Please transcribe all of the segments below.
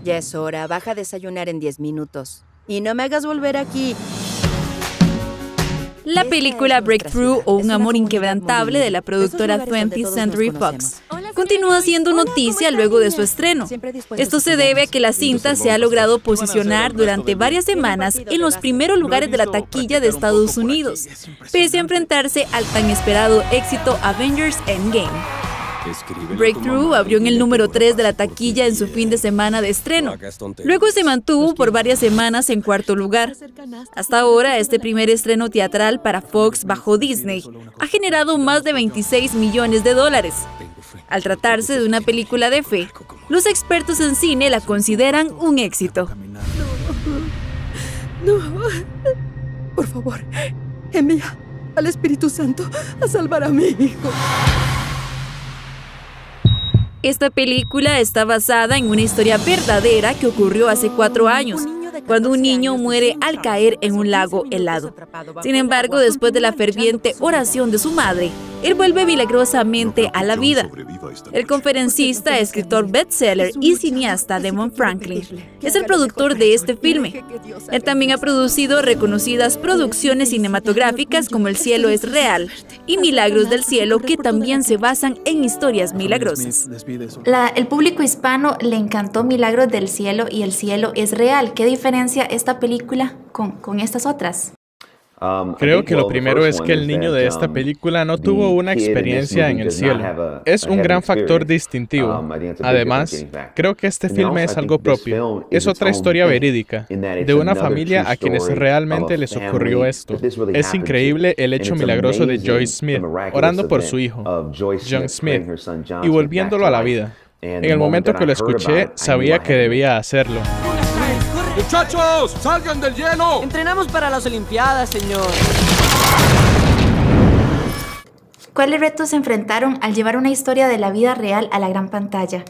Ya es hora, baja a desayunar en 10 minutos. Y no me hagas volver aquí. La película Breakthrough o Un amor inquebrantable de la productora 20th Century Fox continúa siendo noticia luego de su estreno. Esto se debe a que la cinta se ha logrado posicionar durante varias semanas en los primeros lugares de la taquilla de Estados Unidos, pese a enfrentarse al tan esperado éxito Avengers Endgame. Breakthrough abrió en el número 3 de la taquilla en su fin de semana de estreno. Luego se mantuvo por varias semanas en cuarto lugar. Hasta ahora, este primer estreno teatral para Fox bajo Disney ha generado más de $26 millones. Al tratarse de una película de fe, los expertos en cine la consideran un éxito. No, por favor, envía al Espíritu Santo a salvar a mi hijo. Esta película está basada en una historia verdadera que ocurrió hace 4 años, cuando un niño muere al caer en un lago helado. Sin embargo, después de la ferviente oración de su madre, él vuelve milagrosamente a la vida. El conferencista, escritor bestseller y cineasta Damon Franklin es el productor de este filme. Él también ha producido reconocidas producciones cinematográficas como El cielo es real y Milagros del cielo, que también se basan en historias milagrosas. El público hispano le encantó Milagros del cielo y El cielo es real. ¿Qué diferencia esta película con estas otras? Creo que lo primero es que el niño de esta película no tuvo una experiencia en el cielo. Es un gran factor distintivo. Además, creo que este filme es algo propio. Es otra historia verídica, de una familia a quienes realmente les ocurrió esto. Es increíble el hecho milagroso de Joyce Smith, orando por su hijo, John Smith, y volviéndolo a la vida. En el momento que lo escuché, sabía que debía hacerlo. ¡Muchachos! ¡Salgan del hielo! Entrenamos para las Olimpiadas, señor. ¿Cuáles retos se enfrentaron al llevar una historia de la vida real a la gran pantalla?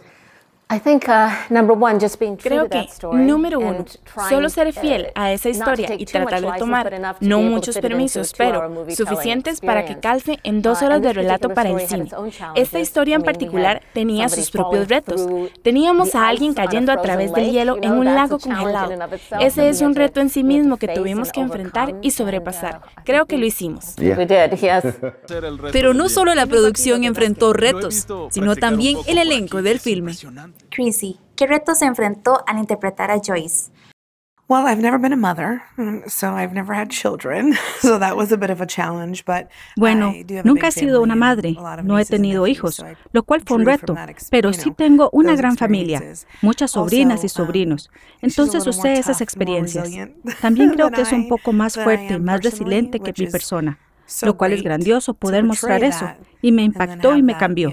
Creo que, número 1, solo ser fiel a esa historia y tratar de tomar no muchos permisos, pero suficientes para que calce en 2 horas de relato para el cine. Esta historia en particular tenía sus propios retos. Teníamos a alguien cayendo a través del hielo en un lago congelado. Ese es un reto en sí mismo que tuvimos que enfrentar y sobrepasar. Creo que lo hicimos. Pero no solo la producción enfrentó retos, sino también el elenco del filme. Chrissy, ¿qué reto se enfrentó al interpretar a Joyce? Well, I've never been a mother, so I've never had children, so that was a bit of a challenge, but bueno, nunca he sido una madre, no he tenido hijos, lo cual fue un reto, pero sí tengo una gran familia, muchas sobrinas y sobrinos, entonces usé esas experiencias. También creo que es un poco más fuerte y más resiliente que mi persona, lo cual es grandioso poder mostrar eso, y me impactó y me cambió.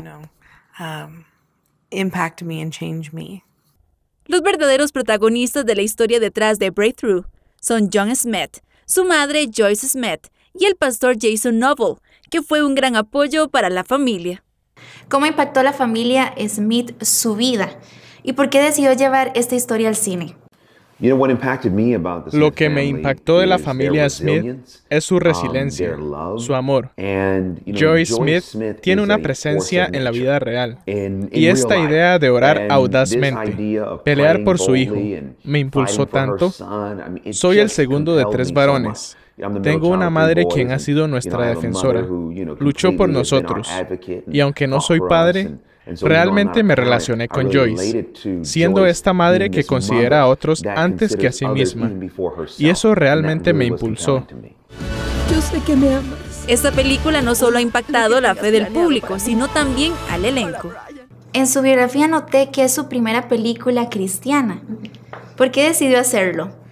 Impact me and change me. Los verdaderos protagonistas de la historia detrás de Breakthrough son John Smith, su madre Joyce Smith y el pastor Jason Noble, que fue un gran apoyo para la familia. ¿Cómo impactó la familia Smith su vida? ¿Y por qué decidió llevar esta historia al cine? Lo que me impactó de la familia Smith es su resiliencia, su amor. Joyce Smith tiene una presencia en la vida real. Y esta idea de orar audazmente, pelear por su hijo, me impulsó tanto. Soy el segundo de 3 varones. Tengo una madre quien ha sido nuestra defensora. Luchó por nosotros. Y aunque no soy padre, realmente me relacioné con Joyce, siendo esta madre que considera a otros antes que a sí misma. Y eso realmente me impulsó. Yo sé que me amas. Esta película no solo ha impactado la fe del público, sino también al elenco. En su biografía noté que es su primera película cristiana. ¿Por qué decidió hacerlo?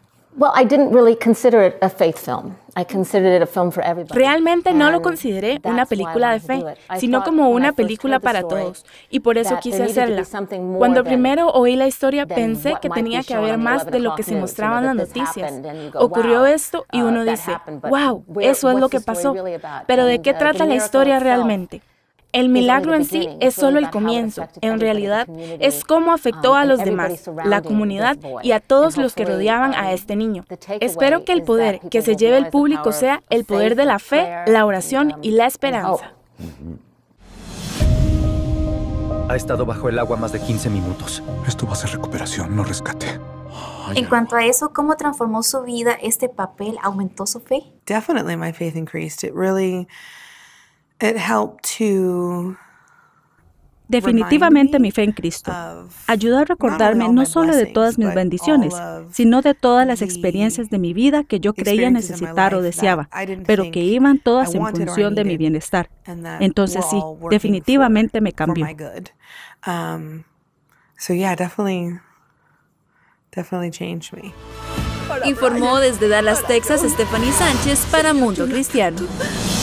Realmente no lo consideré una película de fe, sino como una película para todos, y por eso quise hacerla. Cuando primero oí la historia pensé que tenía que haber más de lo que se mostraba en las noticias. Ocurrió esto y uno dice, wow, eso es lo que pasó, pero ¿de qué trata la historia realmente? El milagro en sí es solo el comienzo. En realidad, es cómo afectó a los demás, la comunidad y a todos los que rodeaban a este niño. Espero que el poder que se lleve el público sea el poder de la fe, la oración y la esperanza. Ha estado bajo el agua más de 15 minutos. Esto va a ser recuperación, no rescate. En cuanto a eso, ¿cómo transformó su vida este papel? ¿Aumentó su fe? Definitely my faith increased. It helped to Definitivamente mi fe en Cristo ayudó a recordarme no solo de todas mis bendiciones, sino de todas las experiencias de mi vida que yo creía necesitar o deseaba, pero que iban todas en función de mi bienestar. Entonces sí, definitivamente me cambió. Definitely changed me. Informó desde Dallas, Texas, Stephanie Sánchez para Mundo Cristiano.